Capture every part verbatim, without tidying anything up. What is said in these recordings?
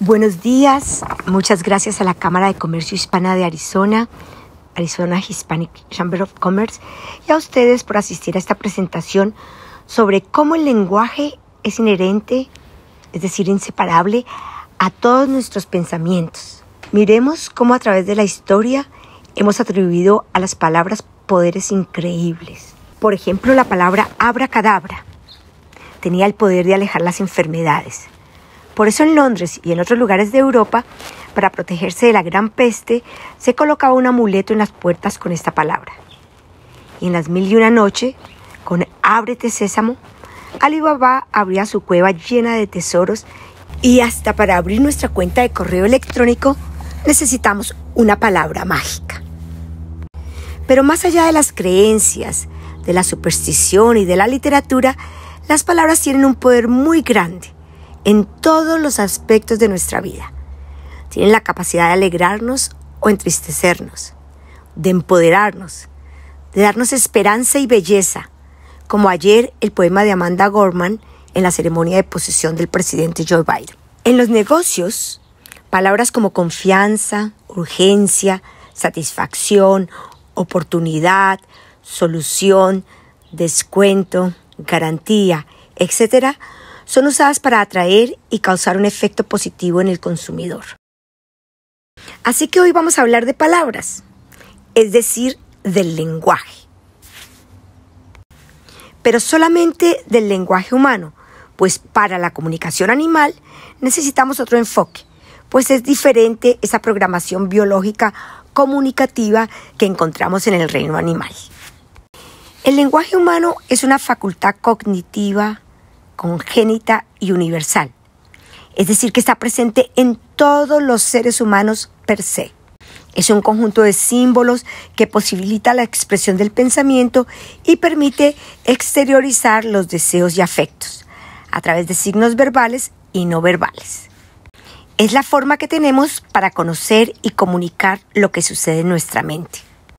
Buenos días, muchas gracias a la Cámara de Comercio Hispana de Arizona, Arizona Hispanic Chamber of Commerce, y a ustedes por asistir a esta presentación sobre cómo el lenguaje es inherente, es decir, inseparable, a todos nuestros pensamientos. Miremos cómo a través de la historia hemos atribuido a las palabras poderes increíbles. Por ejemplo, la palabra abracadabra tenía el poder de alejar las enfermedades. Por eso en Londres y en otros lugares de Europa, para protegerse de la gran peste, se colocaba un amuleto en las puertas con esta palabra. Y en las mil y una noche, con ábrete sésamo, Ali Baba abría su cueva llena de tesoros y hasta para abrir nuestra cuenta de correo electrónico necesitamos una palabra mágica. Pero más allá de las creencias, de la superstición y de la literatura, las palabras tienen un poder muy grande en todos los aspectos de nuestra vida. Tienen la capacidad de alegrarnos o entristecernos, de empoderarnos, de darnos esperanza y belleza, como ayer el poema de Amanda Gorman en la ceremonia de posesión del presidente Joe Biden. En los negocios, palabras como confianza, urgencia, satisfacción, oportunidad, solución, descuento, garantía, etcétera, son usadas para atraer y causar un efecto positivo en el consumidor. Así que hoy vamos a hablar de palabras, es decir, del lenguaje. Pero solamente del lenguaje humano, pues para la comunicación animal necesitamos otro enfoque, pues es diferente esa programación biológica comunicativa que encontramos en el reino animal. El lenguaje humano es una facultad cognitiva, congénita y universal, es decir, que está presente en todos los seres humanos per se. Es un conjunto de símbolos que posibilita la expresión del pensamiento y permite exteriorizar los deseos y afectos a través de signos verbales y no verbales. Es la forma que tenemos para conocer y comunicar lo que sucede en nuestra mente.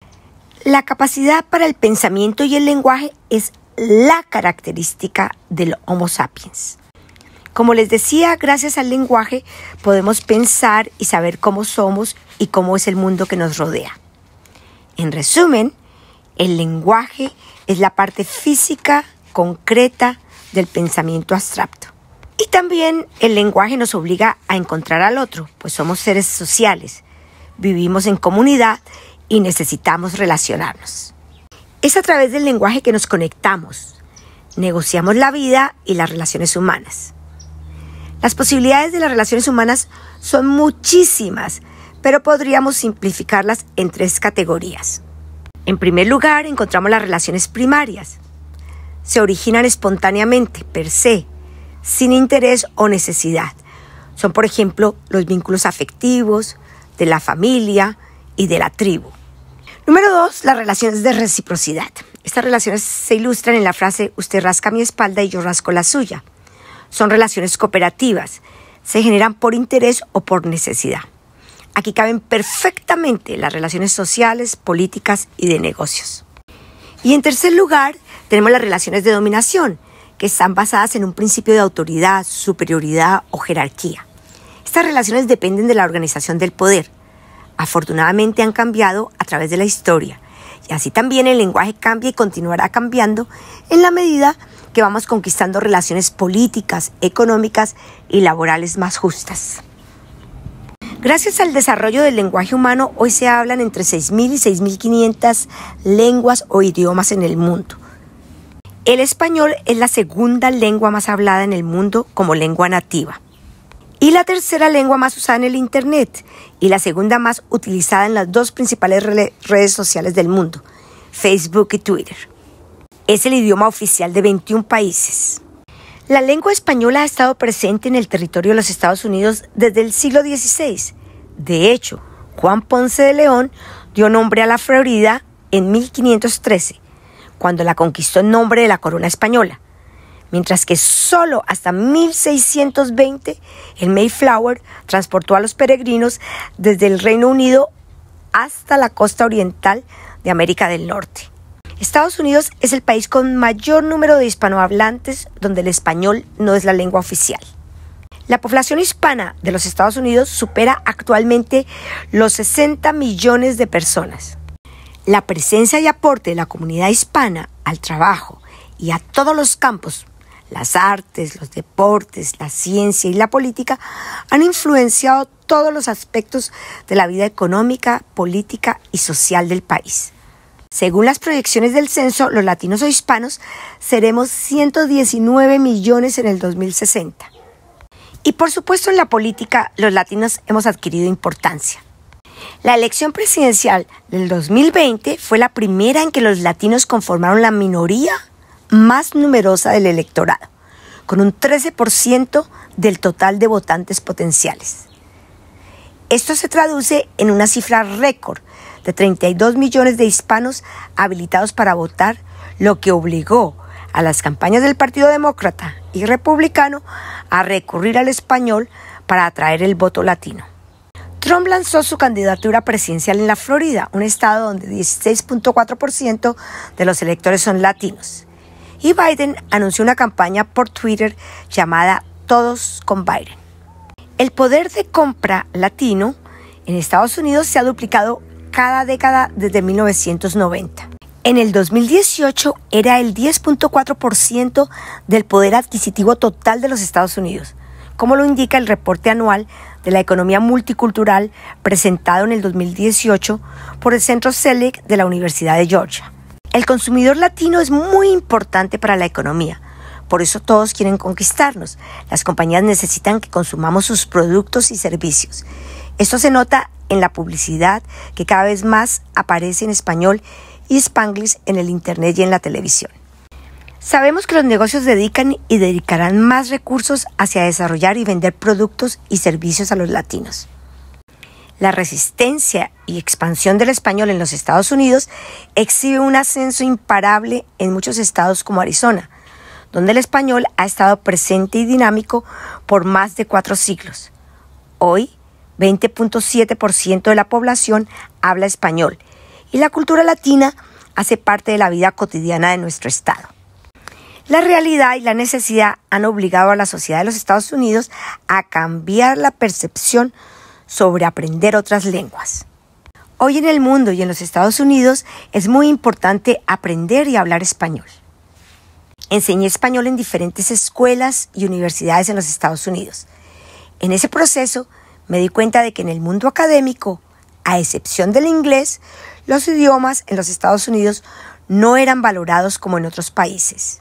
La capacidad para el pensamiento y el lenguaje es la característica del Homo sapiens. Como les decía, gracias al lenguaje podemos pensar y saber cómo somos y cómo es el mundo que nos rodea. En resumen, el lenguaje es la parte física, concreta del pensamiento abstracto. Y también el lenguaje nos obliga a encontrar al otro, pues somos seres sociales, vivimos en comunidad y necesitamos relacionarnos. Es a través del lenguaje que nos conectamos, negociamos la vida y las relaciones humanas. Las posibilidades de las relaciones humanas son muchísimas, pero podríamos simplificarlas en tres categorías. En primer lugar, encontramos las relaciones primarias. Se originan espontáneamente, per se, sin interés o necesidad. Son, por ejemplo, los vínculos afectivos, de la familia y de la tribu. Número dos, las relaciones de reciprocidad. Estas relaciones se ilustran en la frase usted rasca mi espalda y yo rasco la suya. Son relaciones cooperativas. Se generan por interés o por necesidad. Aquí caben perfectamente las relaciones sociales, políticas y de negocios. Y en tercer lugar, tenemos las relaciones de dominación, que están basadas en un principio de autoridad, superioridad o jerarquía. Estas relaciones dependen de la organización del poder. Afortunadamente han cambiado a través de la historia y así también el lenguaje cambia y continuará cambiando en la medida que vamos conquistando relaciones políticas, económicas y laborales más justas. Gracias al desarrollo del lenguaje humano, hoy se hablan entre seis mil y seis mil quinientas lenguas o idiomas en el mundo. El español es la segunda lengua más hablada en el mundo como lengua nativa. Y la tercera lengua más usada en el Internet y la segunda más utilizada en las dos principales redes sociales del mundo, Facebook y Twitter. Es el idioma oficial de veintiún países. La lengua española ha estado presente en el territorio de los Estados Unidos desde el siglo dieciséis. De hecho, Juan Ponce de León dio nombre a la Florida en mil quinientos trece, cuando la conquistó en nombre de la corona española. Mientras que solo hasta mil seiscientos veinte el Mayflower transportó a los peregrinos desde el Reino Unido hasta la costa oriental de América del Norte. Estados Unidos es el país con mayor número de hispanohablantes donde el español no es la lengua oficial. La población hispana de los Estados Unidos supera actualmente los sesenta millones de personas. La presencia y aporte de la comunidad hispana al trabajo y a todos los campos, las artes, los deportes, la ciencia y la política, han influenciado todos los aspectos de la vida económica, política y social del país. Según las proyecciones del censo, los latinos o hispanos seremos ciento diecinueve millones en el dos mil sesenta. Y por supuesto en la política los latinos hemos adquirido importancia. La elección presidencial del dos mil veinte fue la primera en que los latinos conformaron la minoría más numerosa del electorado, con un trece por ciento del total de votantes potenciales. Esto se traduce en una cifra récord de treinta y dos millones de hispanos habilitados para votar, lo que obligó a las campañas del Partido Demócrata y Republicano a recurrir al español para atraer el voto latino. Trump lanzó su candidatura presidencial en la Florida, un estado donde dieciséis punto cuatro por ciento de los electores son latinos. Y Biden anunció una campaña por Twitter llamada Todos con Biden. El poder de compra latino en Estados Unidos se ha duplicado cada década desde mil novecientos noventa. En el dos mil dieciocho era el diez punto cuatro por ciento del poder adquisitivo total de los Estados Unidos, como lo indica el reporte anual de la economía multicultural presentado en el dos mil dieciocho por el Centro Select de la Universidad de Georgia. El consumidor latino es muy importante para la economía, por eso todos quieren conquistarnos. Las compañías necesitan que consumamos sus productos y servicios. Esto se nota en la publicidad que cada vez más aparece en español y Spanglish en el internet y en la televisión. Sabemos que los negocios dedican y dedicarán más recursos hacia desarrollar y vender productos y servicios a los latinos. La resistencia y expansión del español en los Estados Unidos exhibe un ascenso imparable en muchos estados como Arizona, donde el español ha estado presente y dinámico por más de cuatro siglos. Hoy, veinte punto siete por ciento de la población habla español y la cultura latina hace parte de la vida cotidiana de nuestro estado. La realidad y la necesidad han obligado a la sociedad de los Estados Unidos a cambiar la percepción sobre aprender otras lenguas. Hoy en el mundo y en los Estados Unidos es muy importante aprender y hablar español. Enseñé español en diferentes escuelas y universidades en los Estados Unidos. En ese proceso me di cuenta de que en el mundo académico, a excepción del inglés, los idiomas en los Estados Unidos no eran valorados como en otros países.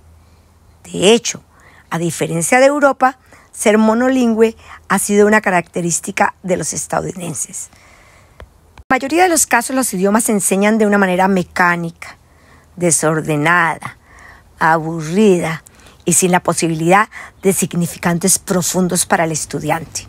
De hecho, a diferencia de Europa, ser monolingüe ha sido una característica de los estadounidenses. En la mayoría de los casos los idiomas se enseñan de una manera mecánica, desordenada, aburrida y sin la posibilidad de significantes profundos para el estudiante.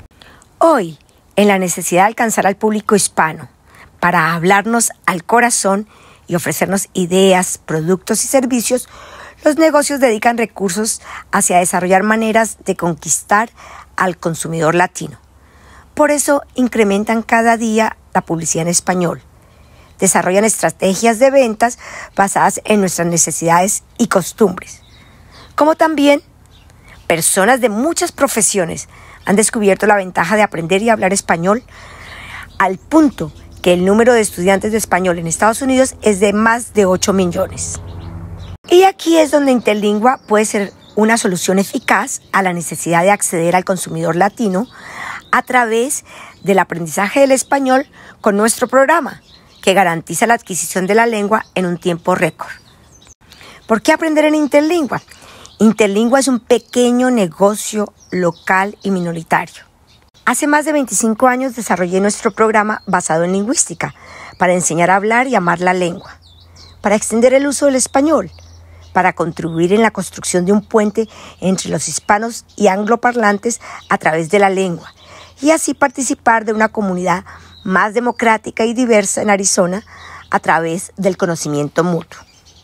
Hoy, en la necesidad de alcanzar al público hispano para hablarnos al corazón y ofrecernos ideas, productos y servicios, los negocios dedican recursos hacia desarrollar maneras de conquistar al consumidor latino. Por eso incrementan cada día la publicidad en español. Desarrollan estrategias de ventas basadas en nuestras necesidades y costumbres. Como también personas de muchas profesiones han descubierto la ventaja de aprender y hablar español al punto que el número de estudiantes de español en Estados Unidos es de más de ocho millones. Y aquí es donde Interlingua puede ser una solución eficaz a la necesidad de acceder al consumidor latino a través del aprendizaje del español con nuestro programa, que garantiza la adquisición de la lengua en un tiempo récord. ¿Por qué aprender en Interlingua? Interlingua es un pequeño negocio local y minoritario. Hace más de veinticinco años desarrollé nuestro programa basado en lingüística para enseñar a hablar y amar la lengua, para extender el uso del español, para contribuir en la construcción de un puente entre los hispanos y angloparlantes a través de la lengua, y así participar de una comunidad más democrática y diversa en Arizona a través del conocimiento mutuo.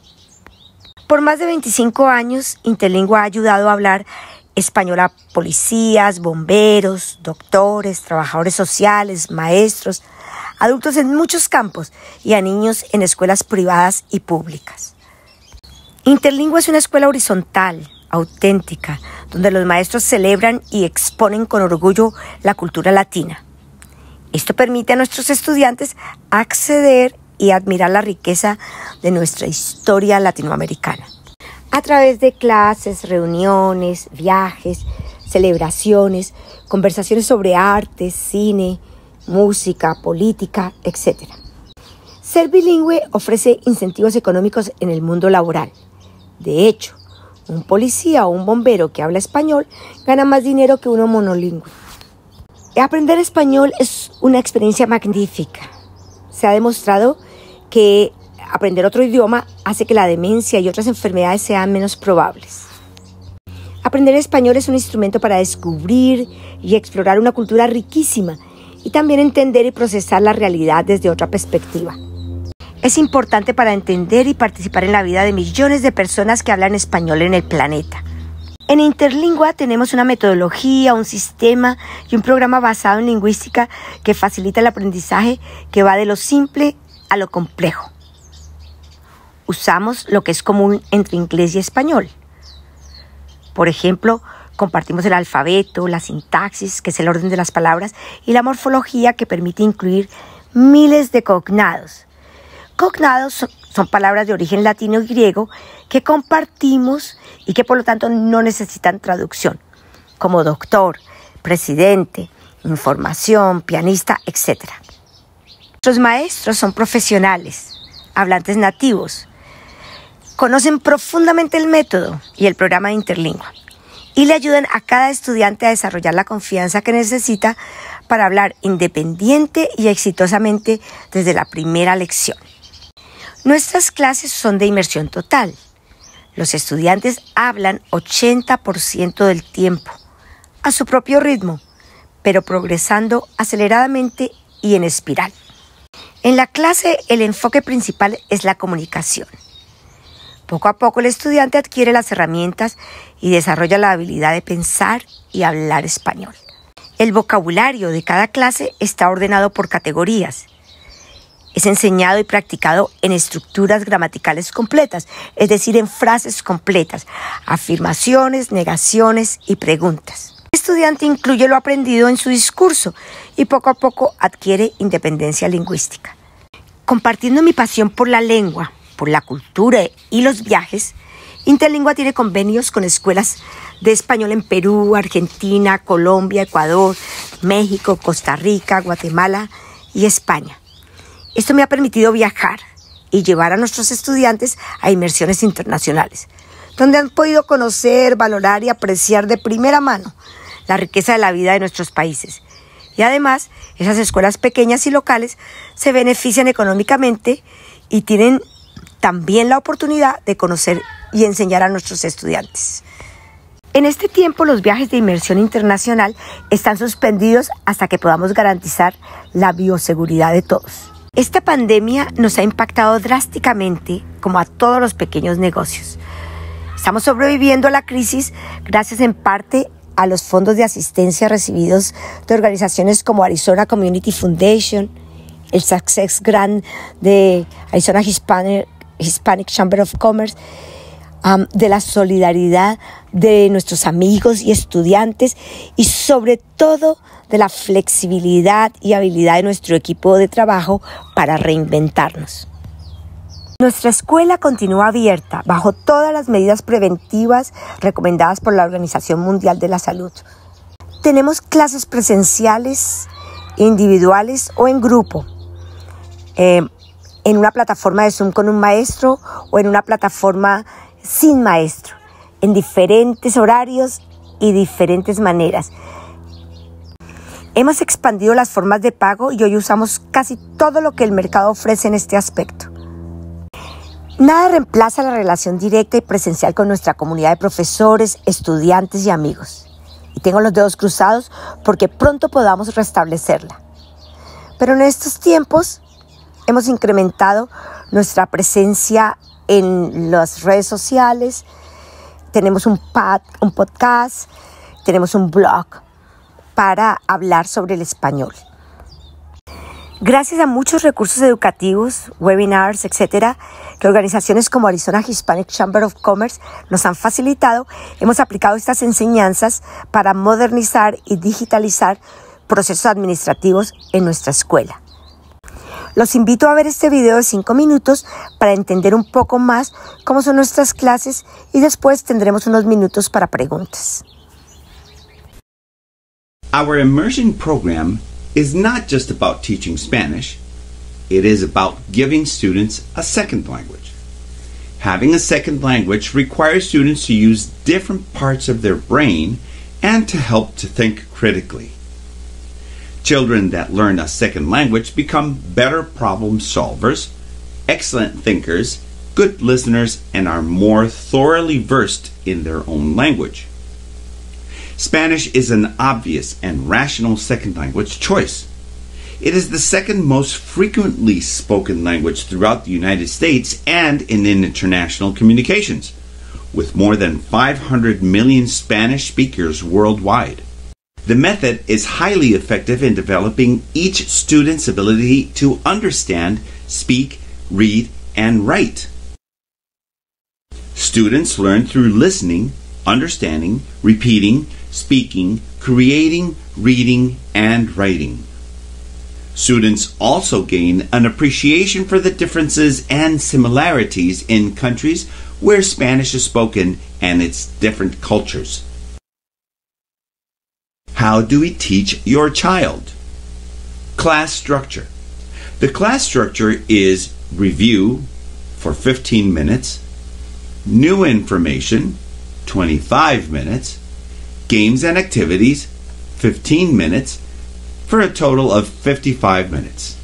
Por más de veinticinco años, Interlingua ha ayudado a hablar español a policías, bomberos, doctores, trabajadores sociales, maestros, adultos en muchos campos y a niños en escuelas privadas y públicas. Interlingua es una escuela horizontal, auténtica, donde los maestros celebran y exponen con orgullo la cultura latina. Esto permite a nuestros estudiantes acceder y admirar la riqueza de nuestra historia latinoamericana. A través de clases, reuniones, viajes, celebraciones, conversaciones sobre arte, cine, música, política, etcétera. Ser bilingüe ofrece incentivos económicos en el mundo laboral. De hecho, un policía o un bombero que habla español gana más dinero que uno monolingüe. Aprender español es una experiencia magnífica. Se ha demostrado que aprender otro idioma hace que la demencia y otras enfermedades sean menos probables. Aprender español es un instrumento para descubrir y explorar una cultura riquísima y también entender y procesar la realidad desde otra perspectiva. Es importante para entender y participar en la vida de millones de personas que hablan español en el planeta. En Interlingua tenemos una metodología, un sistema y un programa basado en lingüística que facilita el aprendizaje que va de lo simple a lo complejo. Usamos lo que es común entre inglés y español. Por ejemplo, compartimos el alfabeto, la sintaxis, que es el orden de las palabras, y la morfología, que permite incluir miles de cognados. Cognados son, son palabras de origen latino y griego que compartimos y que por lo tanto no necesitan traducción, como doctor, presidente, información, pianista, etcétera. Nuestros maestros son profesionales, hablantes nativos, conocen profundamente el método y el programa de Interlingua y le ayudan a cada estudiante a desarrollar la confianza que necesita para hablar independiente y exitosamente desde la primera lección. Nuestras clases son de inmersión total. Los estudiantes hablan ochenta por ciento del tiempo, a su propio ritmo, pero progresando aceleradamente y en espiral. En la clase, el enfoque principal es la comunicación. Poco a poco el estudiante adquiere las herramientas y desarrolla la habilidad de pensar y hablar español. El vocabulario de cada clase está ordenado por categorías. Es enseñado y practicado en estructuras gramaticales completas, es decir, en frases completas, afirmaciones, negaciones y preguntas. El estudiante incluye lo aprendido en su discurso y poco a poco adquiere independencia lingüística. Compartiendo mi pasión por la lengua, por la cultura y los viajes, Interlingua tiene convenios con escuelas de español en Perú, Argentina, Colombia, Ecuador, México, Costa Rica, Guatemala y España. Esto me ha permitido viajar y llevar a nuestros estudiantes a inmersiones internacionales, donde han podido conocer, valorar y apreciar de primera mano la riqueza de la vida de nuestros países. Y además, esas escuelas pequeñas y locales se benefician económicamente y tienen también la oportunidad de conocer y enseñar a nuestros estudiantes. En este tiempo, los viajes de inmersión internacional están suspendidos hasta que podamos garantizar la bioseguridad de todos. Esta pandemia nos ha impactado drásticamente, como a todos los pequeños negocios. Estamos sobreviviendo a la crisis gracias en parte a los fondos de asistencia recibidos de organizaciones como Arizona Community Foundation, el Success Grant de Arizona Hispanic, Hispanic Chamber of Commerce, um, de la solidaridad de nuestros amigos y estudiantes y sobre todo de la flexibilidad y habilidad de nuestro equipo de trabajo para reinventarnos. Nuestra escuela continúa abierta bajo todas las medidas preventivas recomendadas por la Organización Mundial de la Salud. Tenemos clases presenciales, individuales o en grupo, eh, en una plataforma de Zoom con un maestro o en una plataforma sin maestro, en diferentes horarios y diferentes maneras. Hemos expandido las formas de pago y hoy usamos casi todo lo que el mercado ofrece en este aspecto. Nada reemplaza la relación directa y presencial con nuestra comunidad de profesores, estudiantes y amigos. Y tengo los dedos cruzados porque pronto podamos restablecerla. Pero en estos tiempos hemos incrementado nuestra presencia en las redes sociales. Tenemos un, pad, un podcast, tenemos un blog para hablar sobre el español. Gracias a muchos recursos educativos, webinars, etcétera, que organizaciones como Arizona Hispanic Chamber of Commerce nos han facilitado, hemos aplicado estas enseñanzas para modernizar y digitalizar procesos administrativos en nuestra escuela. Los invito a ver este video de cinco minutos para entender un poco más cómo son nuestras clases y después tendremos unos minutos para preguntas. Our immersion program is not just about teaching Spanish, it is about giving students a second language. Having a second language requires students to use different parts of their brain and to help to think critically. Children that learn a second language become better problem solvers, excellent thinkers, good listeners, and are more thoroughly versed in their own language. Spanish is an obvious and rational second language choice. It is the second most frequently spoken language throughout the United States and in international communications, with more than five hundred million Spanish speakers worldwide. The method is highly effective in developing each student's ability to understand, speak, read, and write. Students learn through listening, understanding, repeating, speaking, creating, reading, and writing. Students also gain an appreciation for the differences and similarities in countries where Spanish is spoken and its different cultures. How do we teach your child? Class structure. The class structure is review for fifteen minutes, new information, twenty-five minutes, games and activities, fifteen minutes, for a total of fifty-five minutes.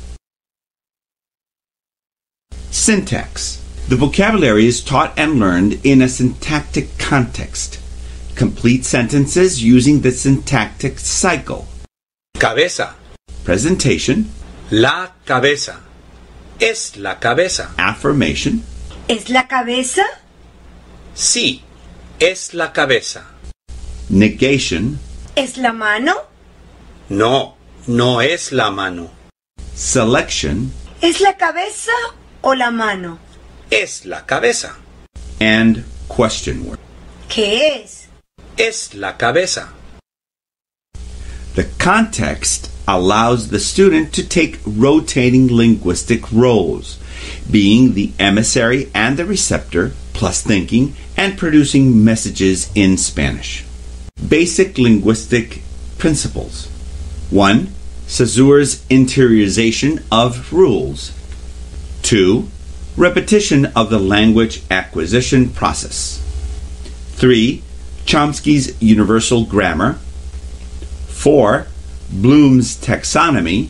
Syntax. The vocabulary is taught and learned in a syntactic context. Complete sentences using the syntactic cycle. Cabeza. Presentation. La cabeza. Es la cabeza. Affirmation. ¿Es la cabeza? Sí, es la cabeza. Negation. ¿Es la mano? No, no es la mano. Selection. ¿Es la cabeza o la mano? Es la cabeza. And question word. ¿Qué es? Es la cabeza. The context allows the student to take rotating linguistic roles, being the emissary and the receptor, plus thinking and producing messages in Spanish. Basic linguistic principles. one. Caesar's interiorization of rules. two. Repetition of the language acquisition process. three. Chomsky's universal grammar. four. Bloom's taxonomy.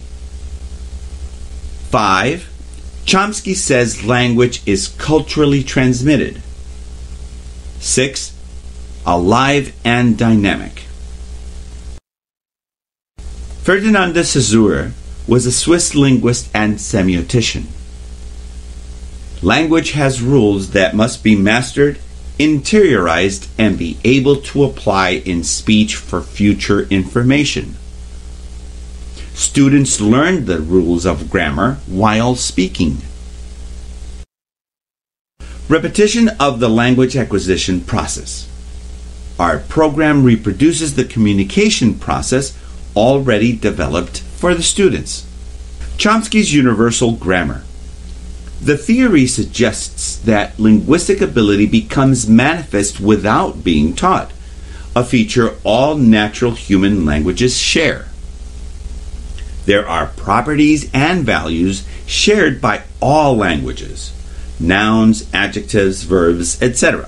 five. Chomsky says language is culturally transmitted. six. Alive and dynamic. Ferdinand de Saussure was a Swiss linguist and semiotician. Language has rules that must be mastered, interiorized, and be able to apply in speech for future information. Students learn the rules of grammar while speaking. Repetition of the language acquisition process. Our program reproduces the communication process already developed for the students. Chomsky's universal grammar. The theory suggests that linguistic ability becomes manifest without being taught, a feature all natural human languages share. There are properties and values shared by all languages, nouns, adjectives, verbs, et cetera.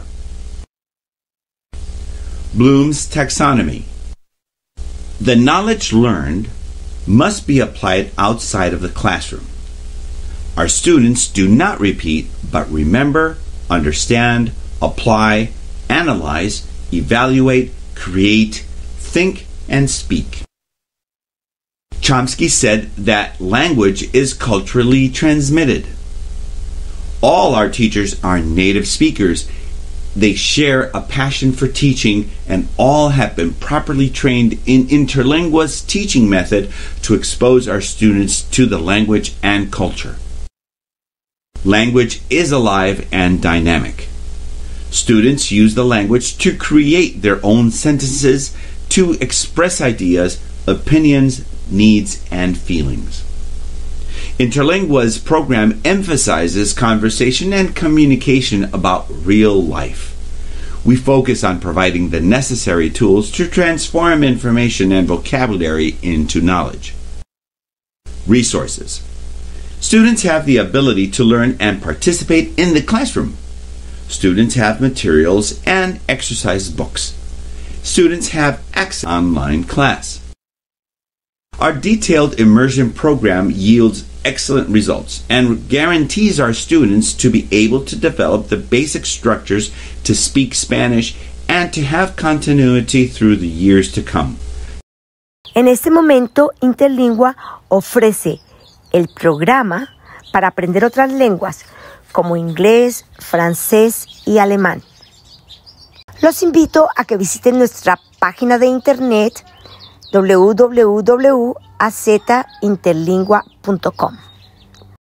Bloom's taxonomy. The knowledge learned must be applied outside of the classroom. Our students do not repeat, but remember, understand, apply, analyze, evaluate, create, think, and speak. Chomsky said that language is culturally transmitted. All our teachers are native speakers, They share a passion for teaching, and all have been properly trained in Interlingua's teaching method to expose our students to the language and culture. Language is alive and dynamic. Students use the language to create their own sentences, to express ideas, opinions, needs, and feelings. Interlingua's program emphasizes conversation and communication about real life. We focus on providing the necessary tools to transform information and vocabulary into knowledge. Resources. Students have the ability to learn and participate in the classroom. Students have materials and exercise books. Students have access to online class. Our detailed immersion program yields excellent results and guarantees our students to be able to develop the basic structures to speak Spanish and to have continuity through the years to come. En este momento, Interlingua ofrece el programa para aprender otras lenguas como inglés, francés y alemán. Los invito a que visiten nuestra página de internet w w w punto a z interlingua punto com.